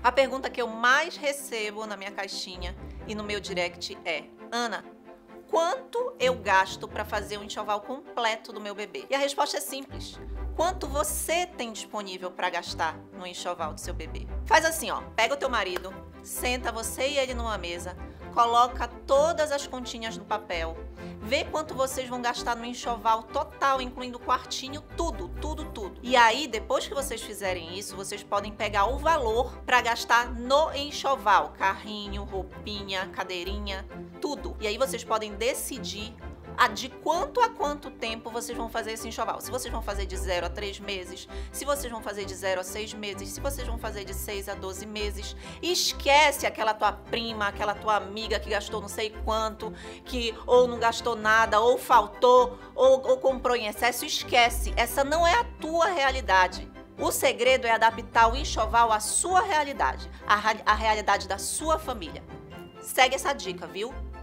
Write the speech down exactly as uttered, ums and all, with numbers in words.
A pergunta que eu mais recebo na minha caixinha e no meu direct é: Ana, quanto eu gasto para fazer um enxoval completo do meu bebê? E a resposta é simples. Quanto você tem disponível para gastar no enxoval do seu bebê? Faz assim, ó, pega o teu marido, senta você e ele numa mesa, coloca todas as continhas no papel, vê quanto vocês vão gastar no enxoval total, incluindo o quartinho, tudo, tudo, tudo. E aí, depois que vocês fizerem isso, vocês podem pegar o valor para gastar no enxoval, carrinho, roupinha, cadeirinha, tudo. E aí vocês podem decidir a de quanto a quanto tempo vocês vão fazer esse enxoval. Se vocês vão fazer de zero a três meses, se vocês vão fazer de zero a seis meses, se vocês vão fazer de seis a doze meses. Esquece aquela tua prima, aquela tua amiga que gastou não sei quanto, que ou não gastou nada, ou faltou, ou, ou comprou em excesso. Esquece, essa não é a tua realidade. O segredo é adaptar o enxoval à sua realidade, à, a realidade da sua família. Segue essa dica, viu?